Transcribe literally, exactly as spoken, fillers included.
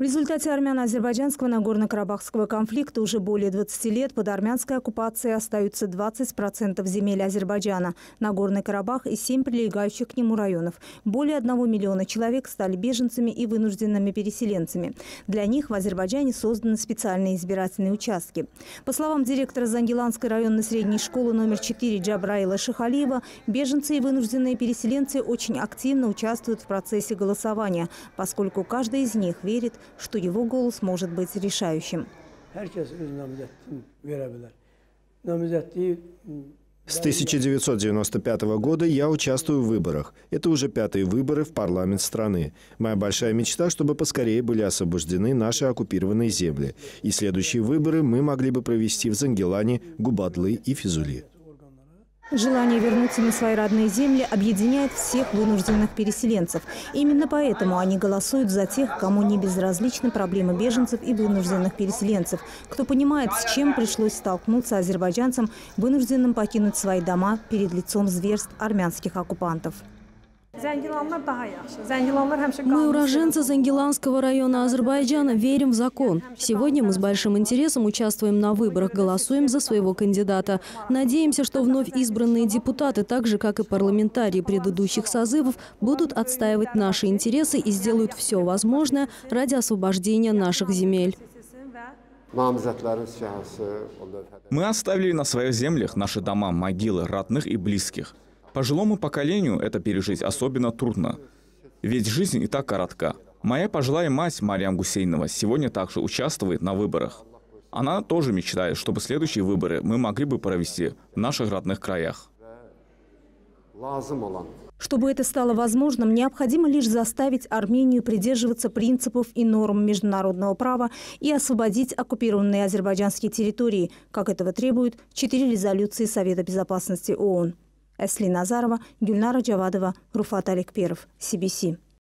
В результате армяно-азербайджанского Нагорно-Карабахского конфликта уже более двадцати лет под армянской оккупацией остаются двадцать процентов земель Азербайджана, Нагорный Карабах и семь прилегающих к нему районов. Более одного миллиона человек стали беженцами и вынужденными переселенцами. Для них в Азербайджане созданы специальные избирательные участки. По словам директора Зангиланской районной средней школы номер четыре Джабраила Шихалиева, беженцы и вынужденные переселенцы очень активно участвуют в процессе голосования, поскольку каждый из них верит, что его голос может быть решающим. С тысяча девятьсот девяносто пятого года я участвую в выборах. Это уже пятые выборы в парламент страны. Моя большая мечта, чтобы поскорее были освобождены наши оккупированные земли. И следующие выборы мы могли бы провести в Зангилане, Губадлы и Физули. Желание вернуться на свои родные земли объединяет всех вынужденных переселенцев. Именно поэтому они голосуют за тех, кому не безразличны проблемы беженцев и вынужденных переселенцев, кто понимает, с чем пришлось столкнуться азербайджанцам, вынужденным покинуть свои дома перед лицом зверств армянских оккупантов. Мы, уроженцы Зангиланского района Азербайджана, верим в закон. Сегодня мы с большим интересом участвуем на выборах, голосуем за своего кандидата. Надеемся, что вновь избранные депутаты, так же как и парламентарии предыдущих созывов, будут отстаивать наши интересы и сделают все возможное ради освобождения наших земель. Мы оставили на своих землях наши дома, могилы, родных и близких. Пожилому поколению это пережить особенно трудно. Ведь жизнь и так коротка. Моя пожилая мать Мариам Гусейнова сегодня также участвует на выборах. Она тоже мечтает, чтобы следующие выборы мы могли бы провести в наших родных краях. Чтобы это стало возможным, необходимо лишь заставить Армению придерживаться принципов и норм международного права и освободить оккупированные азербайджанские территории, как этого требуют четыре резолюции Совета безопасности ООН. Эсли Назарова, Гюльнара Джавадова, Руфат Аликперов, Си Би Си.